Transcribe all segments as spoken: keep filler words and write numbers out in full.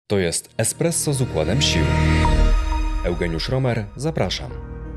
To jest Espresso z układem sił. Eugeniusz Romer, zapraszam.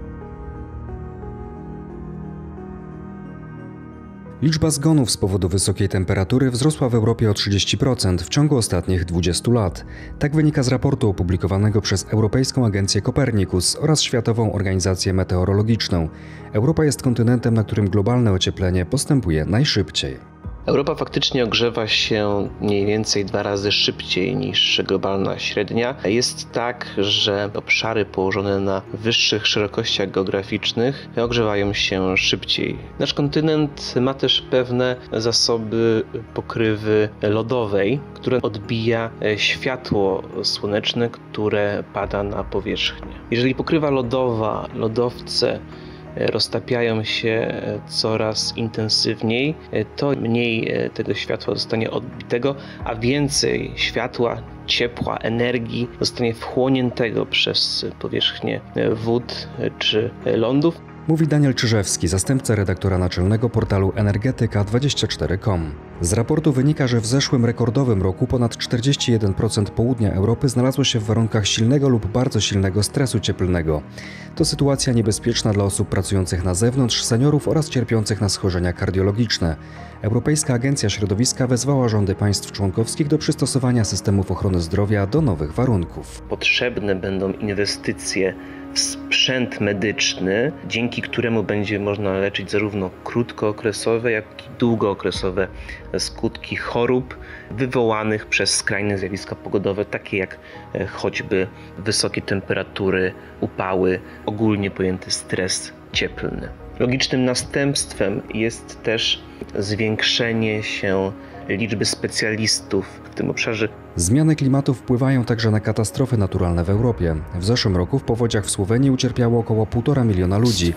Liczba zgonów z powodu wysokiej temperatury wzrosła w Europie o trzydzieści procent w ciągu ostatnich dwudziestu lat. Tak wynika z raportu opublikowanego przez Europejską Agencję Copernicus oraz Światową Organizację Meteorologiczną. Europa jest kontynentem, na którym globalne ocieplenie postępuje najszybciej. Europa faktycznie ogrzewa się mniej więcej dwa razy szybciej niż globalna średnia. Jest tak, że obszary położone na wyższych szerokościach geograficznych ogrzewają się szybciej. Nasz kontynent ma też pewne zasoby pokrywy lodowej, która odbija światło słoneczne, które pada na powierzchnię. Jeżeli pokrywa lodowa, lodowce roztapiają się coraz intensywniej, to mniej tego światła zostanie odbitego, a więcej światła, ciepła, energii zostanie wchłoniętego przez powierzchnię wód czy lądów. Mówi Daniel Czyżewski, zastępca redaktora naczelnego portalu energetyka dwadzieścia cztery kropka com. Z raportu wynika, że w zeszłym rekordowym roku ponad czterdzieści jeden procent południa Europy znalazło się w warunkach silnego lub bardzo silnego stresu cieplnego. To sytuacja niebezpieczna dla osób pracujących na zewnątrz, seniorów oraz cierpiących na schorzenia kardiologiczne. Europejska Agencja Środowiska wezwała rządy państw członkowskich do przystosowania systemów ochrony zdrowia do nowych warunków. Potrzebne będą inwestycje w sprzęt medyczny, dzięki któremu będzie można leczyć zarówno krótkookresowe, jak i długookresowe skutki chorób wywołanych przez skrajne zjawiska pogodowe, takie jak choćby wysokie temperatury, upały, ogólnie pojęty stres cieplny. Logicznym następstwem jest też zwiększenie się liczby specjalistów w tym obszarze. Zmiany klimatu wpływają także na katastrofy naturalne w Europie. W zeszłym roku w powodziach w Słowenii ucierpiało około półtora miliona ludzi.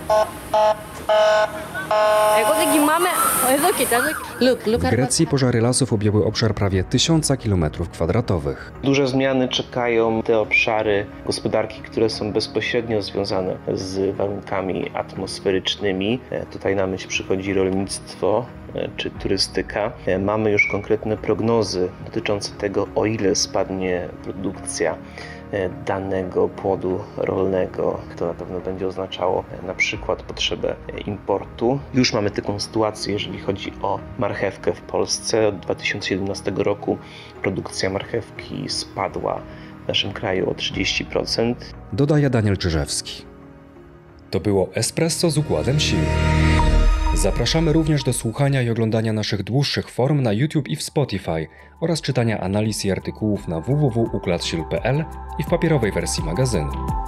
W Grecji pożary lasów objęły obszar prawie tysiąca kilometrów kwadratowych. Duże zmiany czekają te obszary gospodarki, które są bezpośrednio związane z warunkami atmosferycznymi. Tutaj na myśl przychodzi rolnictwo czy turystyka. Mamy już konkretne prognozy dotyczące tego, o ile spadnie produkcja danego płodu rolnego. To na pewno będzie oznaczało na przykład potrzebę importu. Już mamy taką sytuację, jeżeli chodzi o marchewkę w Polsce. Od dwa tysiące siedemnastego roku produkcja marchewki spadła w naszym kraju o trzydzieści procent. Dodaje Daniel Czyżewski. To było Espresso z układem sił. Zapraszamy również do słuchania i oglądania naszych dłuższych form na YouTube i w Spotify oraz czytania analiz i artykułów na w w w kropka układ sił kropka p l i w papierowej wersji magazynu.